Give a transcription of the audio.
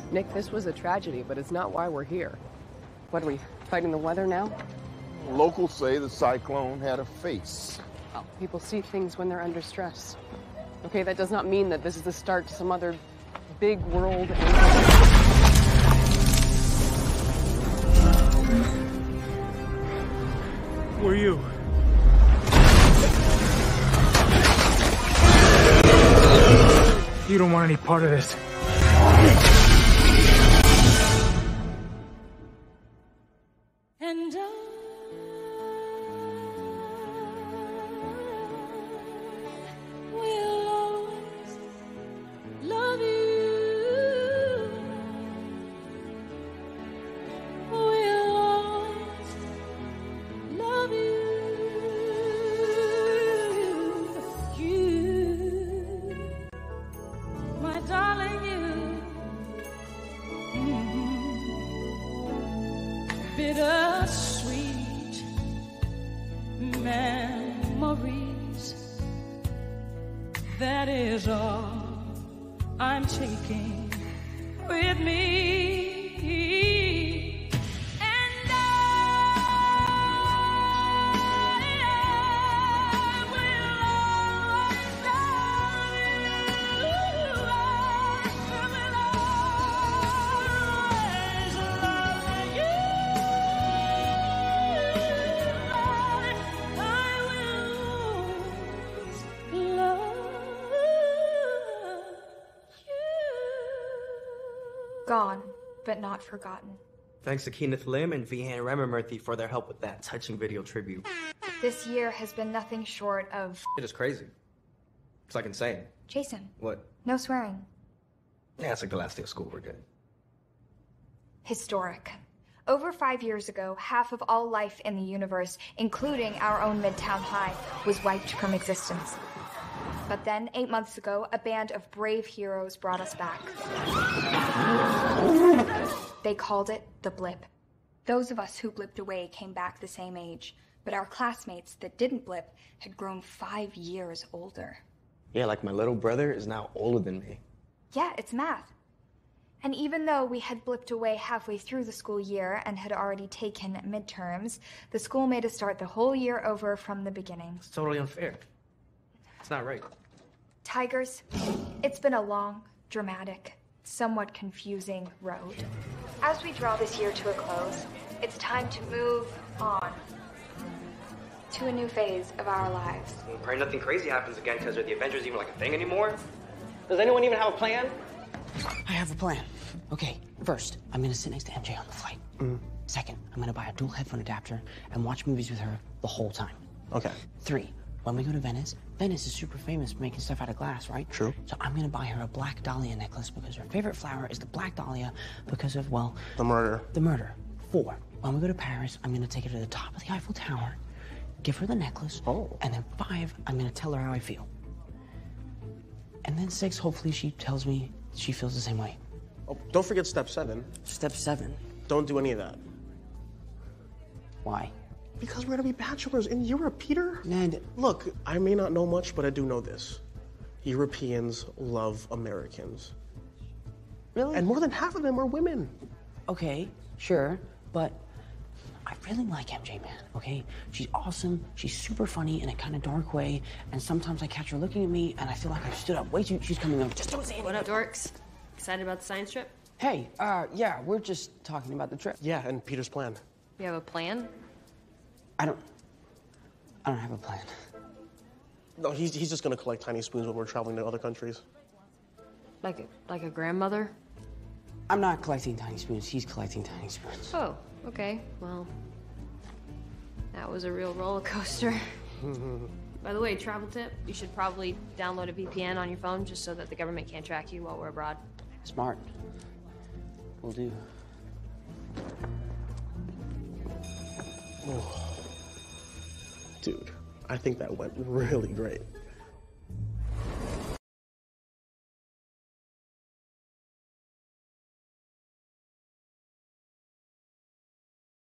Nick, this was a tragedy, but it's not why we're here. What are we, fighting the weather now? Locals say the cyclone had a face. Oh, people see things when they're under stress. Okay, that does not mean that this is the start to some other big world. Who are you? You don't want any part of this. And will always love you. Will always love you. You, my darling, you. Bittersweet memories. That is all I'm taking with me. And I will always love you. I will always love you. Gone, but not forgotten. Thanks to Kenneth Lim and Vihan Ramamurthy for their help with that touching video tribute. This year has been nothing short of... It is crazy. It's like insane. Jason, What? no swearing. Yeah, it's like the last day of school. We're good. Historic. Over 5 years ago, half of all life in the universe, including our own Midtown High, was wiped from existence. But then, 8 months ago, a band of brave heroes brought us back. They called it the blip. Those of us who blipped away came back the same age, but our classmates that didn't blip had grown 5 years older. Yeah, like my little brother is now older than me. Yeah, it's math. And even though we had blipped away halfway through the school year and had already taken midterms, the school made us start the whole year over from the beginning. It's totally unfair. It's not right. Tigers, it's been a long, dramatic, somewhat confusing road. As we draw this year to a close, it's time to move on to a new phase of our lives. Pray nothing crazy happens again, because are the Avengers even like a thing anymore? Does anyone even have a plan? I have a plan. Okay, first, I'm gonna sit next to MJ on the flight. Second, I'm gonna buy a dual headphone adapter and watch movies with her the whole time. Okay. 3, when we go to Venice, Venice is super famous for making stuff out of glass, right? True. So I'm gonna buy her a black dahlia necklace because her favorite flower is the black dahlia because of, well... The murder. The murder. 4, when we go to Paris, I'm gonna take her to the top of the Eiffel Tower, give her the necklace, and then 5, I'm gonna tell her how I feel. And then 6, hopefully she tells me she feels the same way. Oh, don't forget step 7. Step 7. Don't do any of that. Why? Because we're gonna be bachelors in Europe, Peter. Ned. Look, I may not know much, but I do know this. Europeans love Americans. Really? And more than half of them are women. Okay, sure, but I really like MJ, man, okay? She's awesome, she's super funny in a kind of dark way, and sometimes I catch her looking at me and I feel like I've stood up way too... She's coming over. Just don't say anything. What up, dorks? Excited about the science trip? Hey, yeah, we're just talking about the trip. Yeah, and Peter's plan. You have a plan? I don't have a plan. No, he's just gonna collect tiny spoons when we're traveling to other countries. Like a grandmother? I'm not collecting tiny spoons, he's collecting tiny spoons. Oh, okay. Well, that was a real roller coaster. By the way, travel tip, you should probably download a VPN on your phone just so that the government can't track you while we're abroad. Smart. Will do. Oh. Dude, I think that went really great.